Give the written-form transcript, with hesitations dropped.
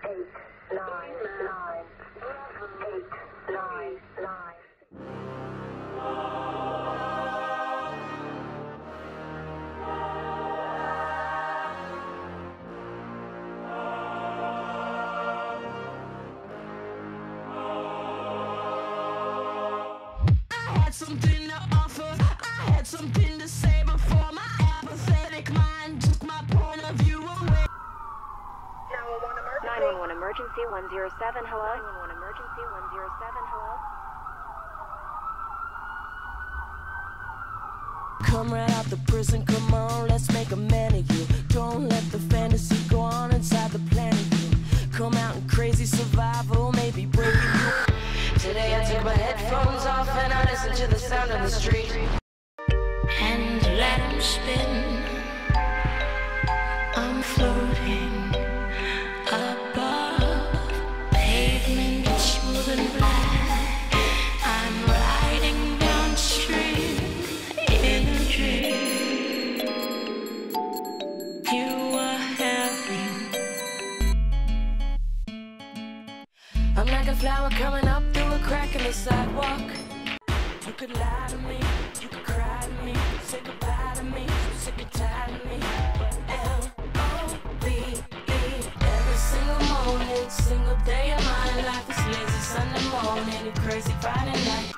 Something to offer, I had something to say before my apathetic mind took my point of view away. 911 emergency 107, hello? 911 emergency 107, hello? Come right out the prison, come on, let's make a man of you. Don't let the fantasy go on inside the planet you. Come out in crazy survival, maybe breaking you. Today I took my headphones off and I listened to the sound of the street. And let 'em spin. I'm floating above pavement smooth and black. I'm riding downstream in a dream. You were having. I'm like a flower coming up through a crack in the sidewalk. You could lie to me, you could cry to me, say goodbye to me, so sick and tired of me. But L-O-V-E, every single moment, single day of my life is lazy Sunday morning and crazy Friday night.